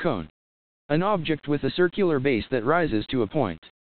Cone. An object with a circular base that rises to a point.